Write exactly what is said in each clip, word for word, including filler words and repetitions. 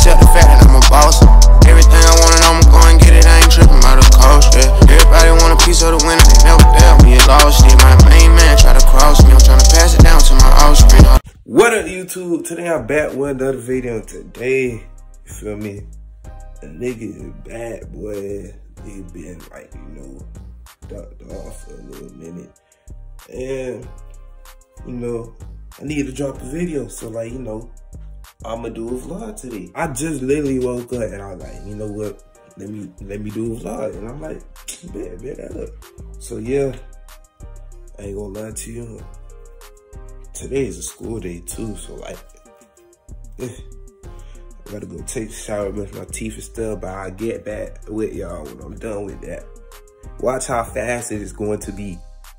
accept the fact that I'm a boss. Everything I want and I'ma go and get it, I ain't tripping about the cost, yeah. Everybody want a piece of the winner, they never tell me it lost, yeah. My main man try to cross me, I'm trying to pass it down to my offspring. What up, YouTube? Today I'm back with another video. Today, you feel me? A nigga is bad, boy. Nigga been like, you know, ducked off for a little minute. And, you know, I need to drop a video. So, like, you know, I'ma do a vlog today. I just literally woke up and I was like, you know what? Let me let me do a vlog. And I'm like, bet, bet that up. So, yeah, I ain't gonna lie to you. Today is a school day too, so like, I gotta go take a shower, brush my teeth and stuff, but I'll get back with y'all when I'm done with that. Watch how fast it is going to be.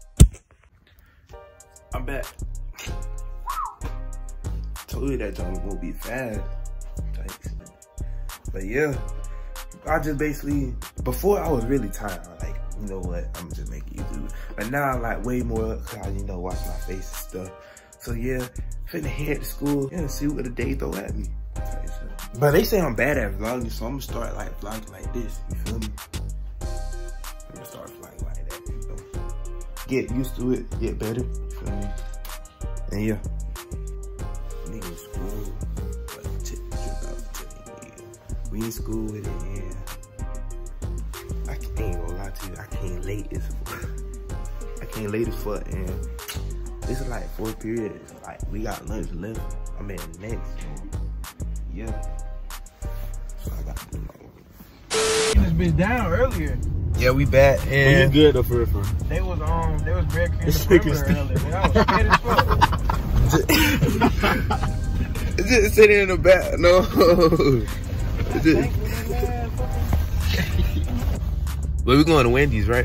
I'm back. Told you that jump will be fast. But yeah, I just basically, before I was really tired, I was like, you know what, I'm just making you do it. But now I'm like way more, cause I, you know, watch my face and stuff. So yeah, finna head to school and see what the day throw at me. But they say I'm bad at vlogging, so I'm gonna start like vlogging like this, you feel me? I'm gonna start vlogging like that, you know? Get used to it, get better, you feel me? And yeah, nigga in school, but we in school with it, yeah. I ain't gonna lie to you, I can't late as fuck. I can't late as fuck, and this is like four periods. Like, we got lunch left. I'm at next. So, yeah. So I got to do my work. This bitch down earlier. Yeah, we back. And you good though, for real. They was um, they was bread cream earlier. Man, I was scared as fuck. Just sitting in the back. No. Just... But we going to Wendy's, right?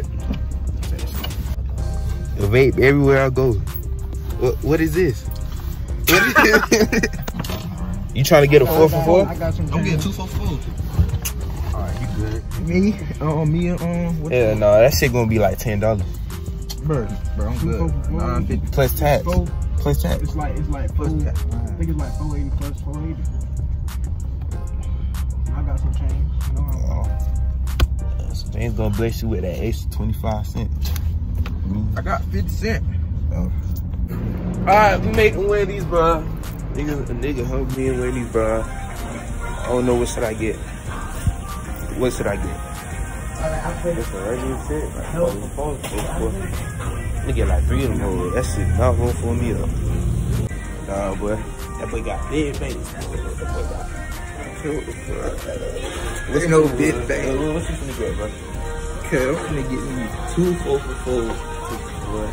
The vape everywhere I go. What, what is this? What is this? You trying to get a four for four? I got some. I'm getting two for four. Alright, you good? Me? Um, me and um. What yeah, no, nah, that shit gonna be like ten dollars. Bro, bro, I'm good. nine fifty Plus tax. Four, plus tax. It's like it's like plus tax. I think it's like four eighty plus four eighty. I got some change. You know how. Oh. Uh, so James gonna bless you with that extra twenty-five cents. I got fifty cent. Oh. Alright, we making Wendy's, bro. Nigga, a nigga help me in Wendy's, bro. I don't know, what should I get? What should I get? Just a regular shit? Like, four for four, four for four. Let me get like three of them over. That shit not room for me though. Nah, boy. That boy got big face. That boy got. What's no big face? What's you finna get, bro? Okay, I'm finna get me two four for four. Boy.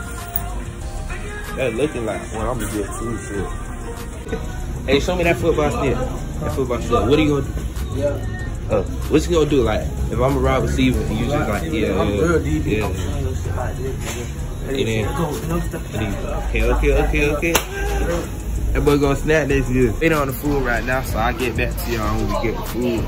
That looking like one, I'm gonna get two shit. Hey, show me that football stick. That football stick. What are you gonna do? Yeah. Uh, what you gonna do? Like, if I'm a wide receiver and you just like, yeah, I'm yeah, real D B. yeah. And then, okay, okay, okay, okay. That boy gonna snap this year. They on the food right now, so I get back to y'all when we get the food.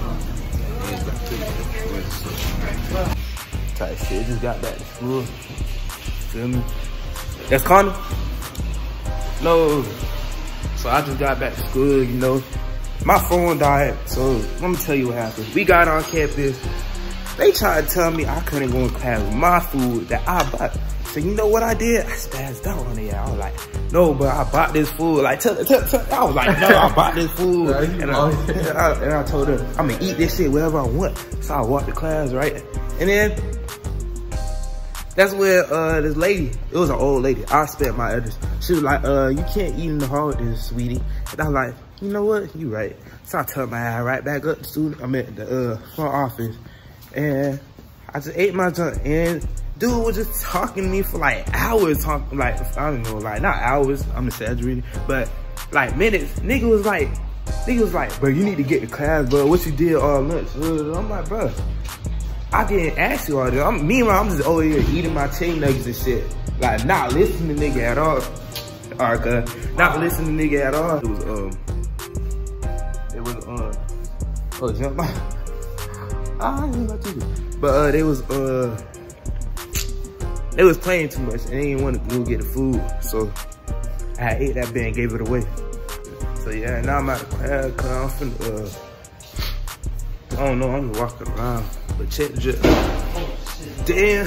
Type shit, just got back to school. Feel me? That's Connor? No. So I just got back to school, you know. My phone died, so let me tell you what happened. We got on campus. They tried to tell me I couldn't go in class with my food that I bought. So you know what I did? I spazzed out on it. I was like, no, but I bought this food. Like, tell, tell, tell. I was like, no, I bought this food. and, I, and, I, and I told her, I'm gonna eat this shit wherever I want. So I walked to class, right? And then, that's where uh, this lady, it was an old lady, I spent my address. She was like, uh, you can't eat in the hall with this, sweetie. And I was like, you know what, you right. So I turned my ass right back up to student, I'm at the uh, front office. And I just ate my junk, and dude was just talking to me for like hours, talking like, I don't know, like not hours, I'm exaggerating, but like minutes. Nigga was like, nigga was like, bro, you need to get to class, bro. What you did all lunch? I'm like, bro, I didn't ask you all this. I'm, meanwhile, I'm just over here eating my chicken nuggets and shit. Like, not listening to nigga at all. Alright, cuz. Not listening to nigga at all. It was, um, it was, um, oh, jump. Ah, I didn't know what to do. But, uh, they was, uh, they was playing too much and they didn't want to go get the food. So, I ate that bit and gave it away. So, But yeah, now I'm at the class, cause I'm finna, uh, I don't know, I'm just walking around. But check the drip. Oh, shit. Damn.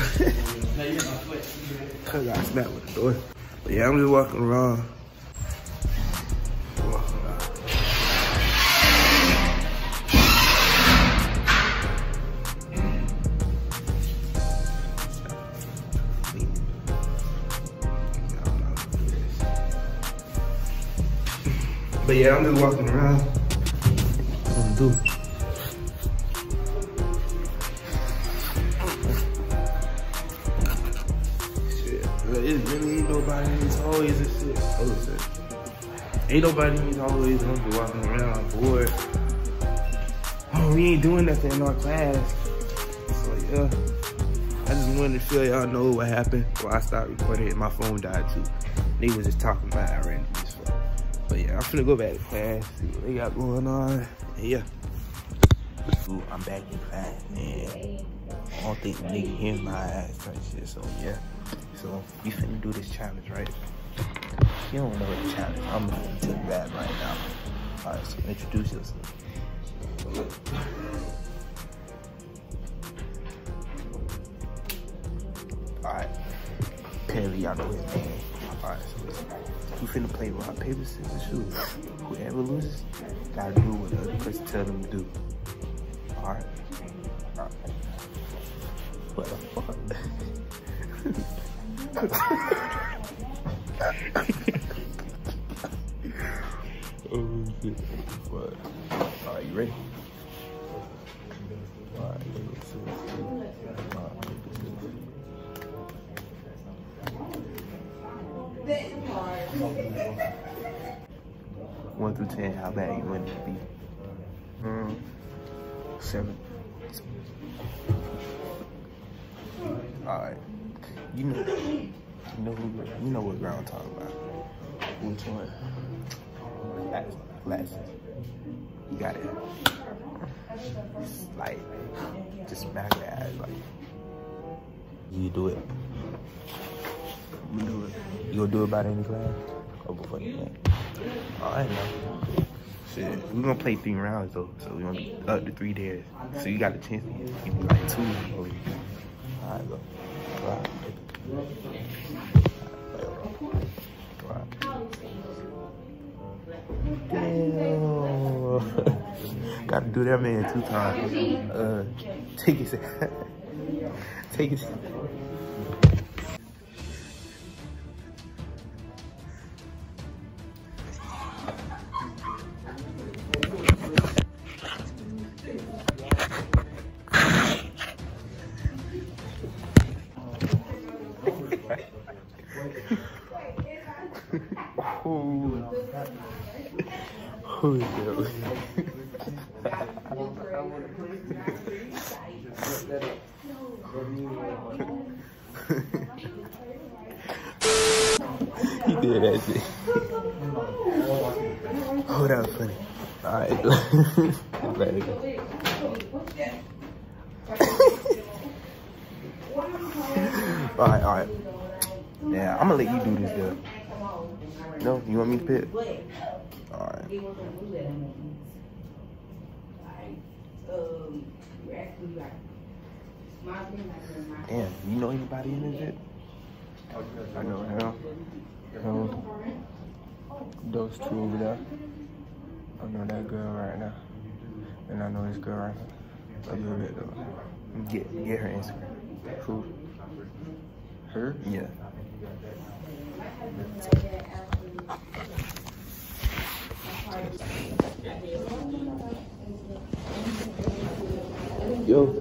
Cause I got smacked with the door. But yeah, I'm just walking around. Walking around. But yeah, I'm just walking around. What I'm gonna do? Shit, it really ain't nobody in these hallways and shit. Oh shit. Ain't nobody in these hallways. I'm just walking around bored. Oh, we ain't doing nothing in our class. So yeah, I just wanted to show y'all know what happened. Well, I started recording and my phone died too. They was just talking about it randomly. But yeah, I'm finna go back to class, see what they got going on. And yeah. Ooh, I'm back in class, man. I don't think the nigga hears my ass type shit, so yeah. So we finna do this challenge, right? You don't know the challenge. I'm gonna tell you that right now. Alright, so introduce yourself. Alright. Apparently y'all know his name. Alright, so we finna play rock, paper, scissors, shoes. Whoever loses, gotta do what the other person tell them to do. Alright? Alright. What the fuck? Oh shit. What? Alright, you ready? Alright, let's see. Alright, One through ten, how bad you want it to be? Mm, seven. Alright. You know, you know who, you know what girl I'm talking about. Which one? Last, last. You got it. It's like, just smack your ass, like. You do it. You do it. You gonna do it by the end of class? Or before the game? Alright, now. Shit, we gonna play three rounds though, so we gonna be up to three days. So you got a chance to give me like two. Alright, go. Alright. Alright. Damn. Gotta do that man two times. Uh, take it. Take it. Oh, yeah. He did that shit. Oh, that was funny. Alright. Alright, alright. Yeah, I'm gonna let you do this, girl. No, you want me to pick? Alright. Damn, you know anybody in this shit? I know him. Him. Those two over there. I know that girl right now. And I know this girl right here. A little bit though. Get, get her Instagram. Who? Her? Yeah. Yo.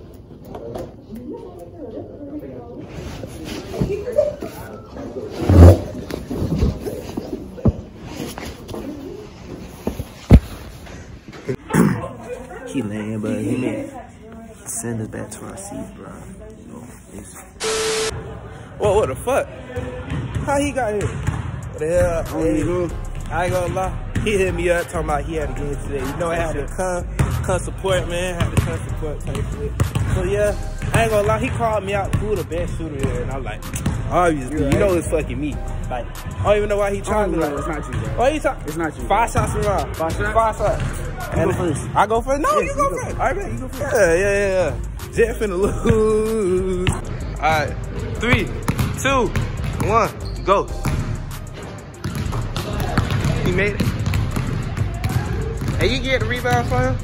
He laying, but he may send us back to our seats, bro. You know, it's... Whoa, what the fuck? How he got here? What the hell? Hey, I ain't gonna lie. He hit me up talking about he had to get here today. You know, I had to come, come support, man. I had to come support type shit. So yeah, I ain't gonna lie. He called me out who the best shooter is, and I'm like, Obviously, You're you know right. it's fucking me. Like, I don't even know why he trying to no, do it's that. not you, bro. Why he talking? It's not you. Five shots around. Five shots? Five shots. You go first. I go first? No, Yes, you you go go first. first. All right, man, you go first. Yeah, yeah, yeah, yeah. Jet finna lose. All right, three, two, one, go. He made it. Hey, you get the rebound for him?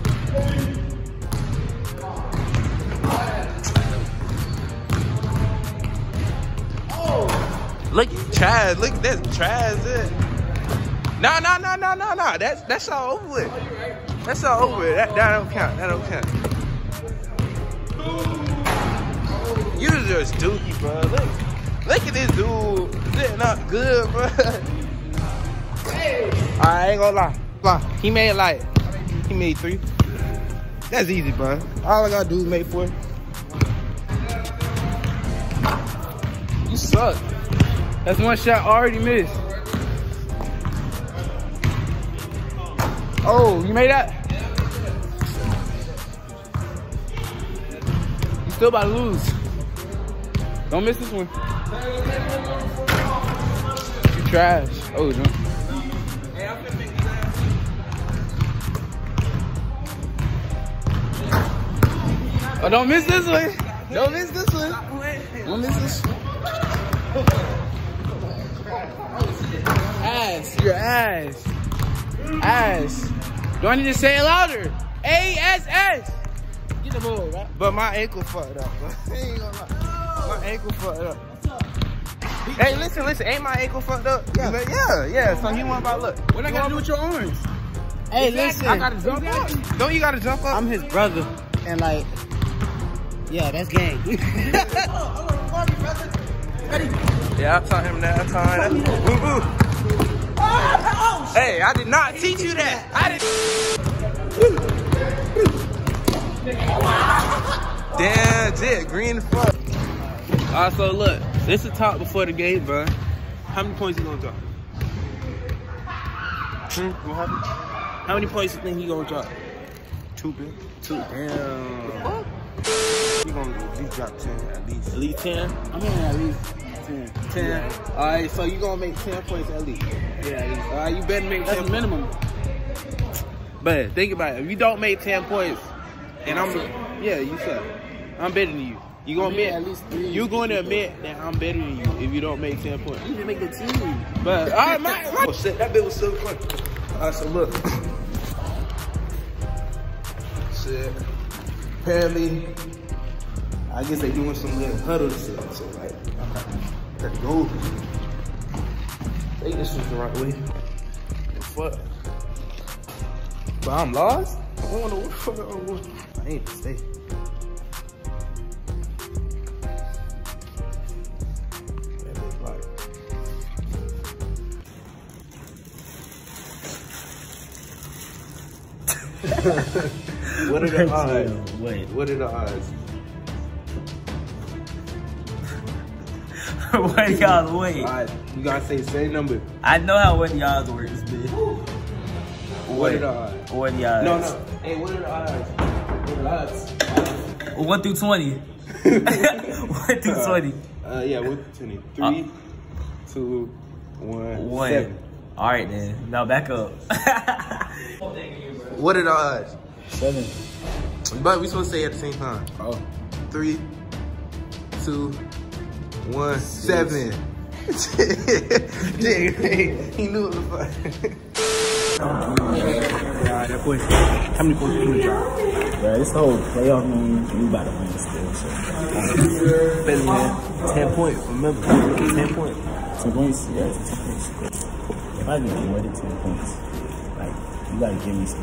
Look at Chaz, look at this, Chaz it. No, no, no, no, no, no, that's, that's all over with. That's all over with, that, that don't count, that don't count. You just dookie, bro, look. Look at this dude, sitting up good, bro. I ain't gonna lie, lie. He made like, he made three. That's easy, bro. All I gotta do is make four. You suck. That's one shot already missed. Oh, you made that? You still about to lose. Don't miss this one. You trash. Oh, no. Oh, don't miss this one. Don't miss this one. Don't miss this one. Ass, your ass. Ass. Do I need to say it louder? A S S. Get the ball, right? But my ankle fucked up, bro. I ain't gonna lie. My ankle fucked up. Hey, listen, listen. Ain't my ankle fucked up? Yeah, yeah, yeah. So he want about look. What I gotta do with your arms? Hey, Exactly. listen. I gotta jump up. Don't you gotta jump up? I'm his brother, and like, yeah, that's gang. Yeah, I taught him that. I taught him that. Woo woo. Hey, I did not teach you that. I did. Damn, Jit, green as fuck. Alright, so look, this is talk before the game, bro. How many points you gonna drop? Hmm? What happened? How many points you think he gonna drop? Two, bro. Two. Damn. What? He gonna at least drop ten, at least. At least ten? I'm in at least ten. ten. Yeah. Alright, so you gonna make ten points at least. Yeah, at least. Alright, you better make That's ten the minimum. But think about it. If you don't make ten points, and I'm, yeah, you suck. I'm better than you. You gonna admit, at least three. you going to admit that I'm better than you if you don't make ten points. You need to make the team. But all right, my, my oh shit, that bit was so fun. All right, so look, shit. Apparently, I guess they doing some little huddle shit. So like, I gotta go. Take this shit the right way. What? But I'm lost. I don't know what the fuck I'm going. I ain't to stay. What are the odds? Wait. What are the odds? What y'all wait? Alright, you gotta say the same number. I know how what y'all works, bitch. What are the odds? What y'all? No, no. Hey, what are the odds? What are the odds? One through twenty. One through twenty. Uh, yeah, one through twenty. Three, uh, two, one, one. seven. All right, then. Now back up. What are the odds? Seven. But we supposed to say at the same time. Oh. Three, two, one, seven. He knew it was fun. Yeah, that point. How many points you gonna drop? Bro, this whole playoff game, we about to win still. So. Better man. Ten points. Remember, ten points. Ten points? Yeah, it's ten points. If I get more than ten points, like, you gotta give me some.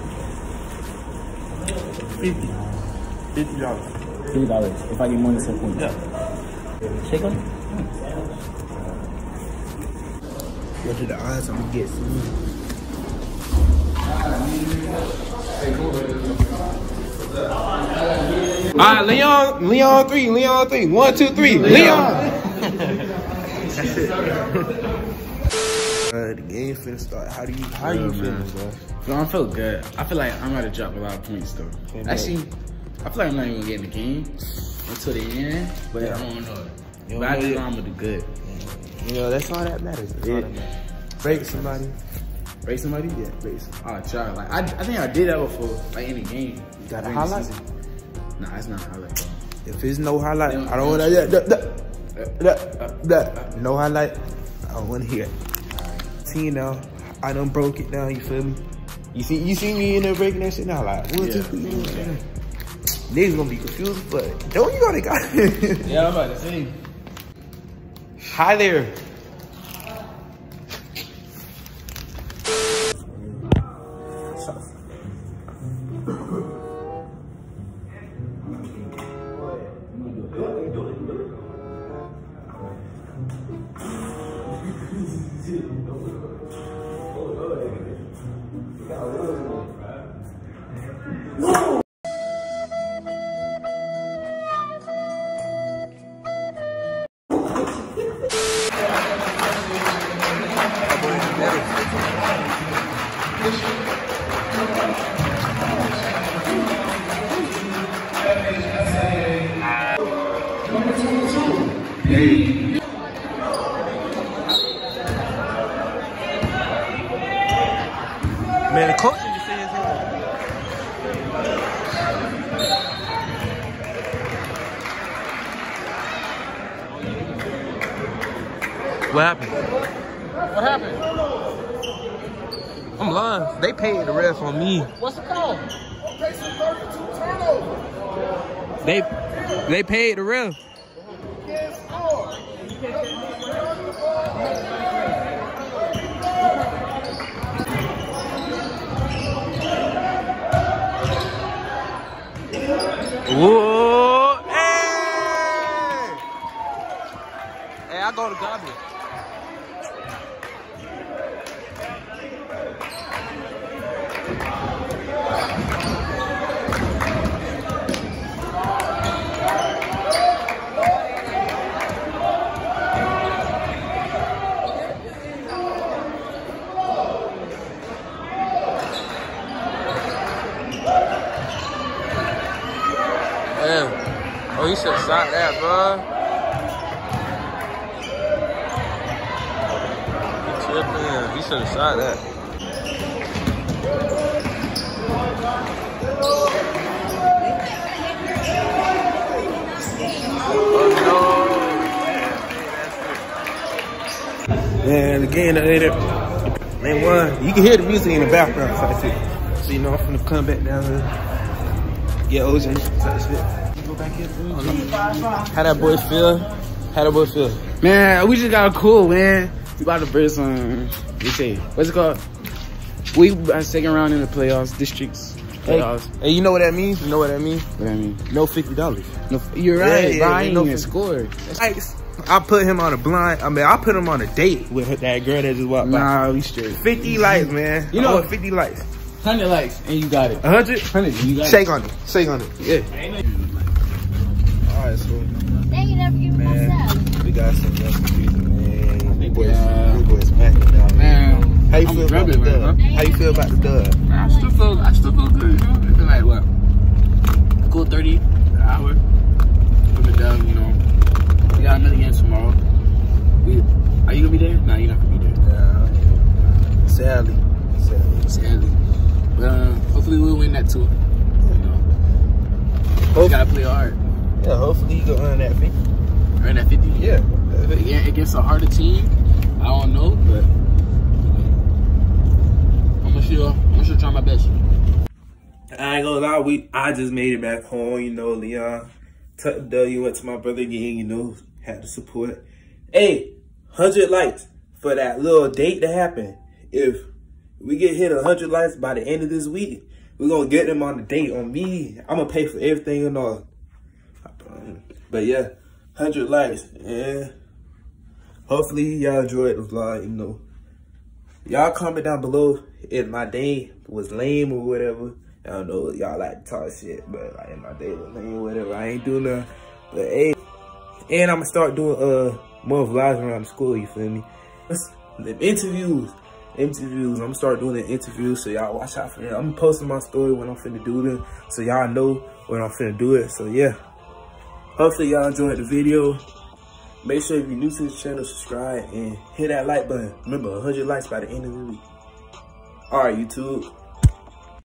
Fifty. Fifty dollars. Fifty dollars. If I get more than ten points. Yeah. Shake on it. What are the odds I'm gonna get soon? Alright, Leon, Leon three, Leon three. One, two, three, Leon! That's it. Uh, the game finna start. How do you how are you feeling, bro? No, I feel good. I feel like I'm about to drop a lot of points though. Okay, Actually, I feel like I'm not even gonna get in the game until the end, but Yeah. I don't know. You But don't I know just yet? know I'm gonna do good. You know, that's all that matters. That's all that matters. Break somebody. Break somebody? Yeah, break somebody. Oh, try. Like, I, I think I did that before, like in the game. You got a highlight? Nah, it's not a highlight. If there's no highlight, I don't want to hear that. That, that, no highlight, I don't want to hear it. See now, I done broke it down, you feel me? You see you see me in there breaking that shit now, like, one, two, three, yeah. Niggas gonna be confused, but don't you know they got it? Yeah, I'm about to say. Hi there. Man, the coach just says what happened? What happened? I'm lying. They paid the ref on me. What's the call? They they paid the ref. Whoa! Hey! Hey, I go to Gobby. Oh, you should have shot that, bro. You tripping. You should have shot that. Oh, no. Man, the game that later. Man, one. You can hear the music in the background, type shit. So, you know, I'm finna come back down here. Get O J, type shit. Back here, how that boy feel? How that boy feel? Man, we just got a cool, man. We about to bring some, we say, what's it called? We got second round in the playoffs, districts, playoffs. Hey, hey, you know what that means? You know what that means? What I mean? No fifty dollars. No, you're right, yeah, yeah, Brian no even scored. I, I put him on a blind, I mean, I put him on a date with that girl that just walked by. Nah, we straight. fifty likes, man. You know, fifty likes. one hundred likes, and you got it. one hundred? one hundred, you got Shake it. on it. Shake on it. Yeah. Alright, so. Dang, you never give me my salad. We got some recipes, man. Big boys, big boys smacking down, Man, how you I'm feel about the grubbing, dub? man, How you feel about the dub? Man, I still feel, I still feel good, you know? I feel like, what? Cool thirty an hour. Put it down, you know. We got another game tomorrow. We, are you gonna be there? Nah, you're not gonna be there. Yeah. Sadly. Sadly. Sadly. But uh, hopefully we'll win that too. You know. We gotta play hard. Yeah, hopefully you can earn that fifty. Earn that fifty. Yeah. Yeah, against a harder team, I don't know, but I'm gonna sure, I'm gonna sure try my best. I ain't gonna lie, we I just made it back home, you know, Leon. Tucked the W, went to my brother again, you know, had the support. Hey, one hundred likes for that little date to happen. If we get hit one hundred likes by the end of this week, we're gonna get them on the date on me. I'm gonna pay for everything and all. But yeah, one hundred likes, and hopefully y'all enjoyed the vlog, you know. Y'all comment down below if my day was lame or whatever. I don't know, y'all like to talk shit, but like if my day was lame or whatever, I ain't doing nothing. But hey, and I'm gonna start doing uh more vlogs around the school, you feel me? The interviews, interviews, I'm gonna start doing the interviews, so y'all watch out for them. I'm posting my story when I'm finna do them, so y'all know when I'm finna do it, so yeah. Hopefully y'all enjoyed the video. Make sure if you're new to this channel, subscribe and hit that like button. Remember, one hundred likes by the end of the week. All right, YouTube.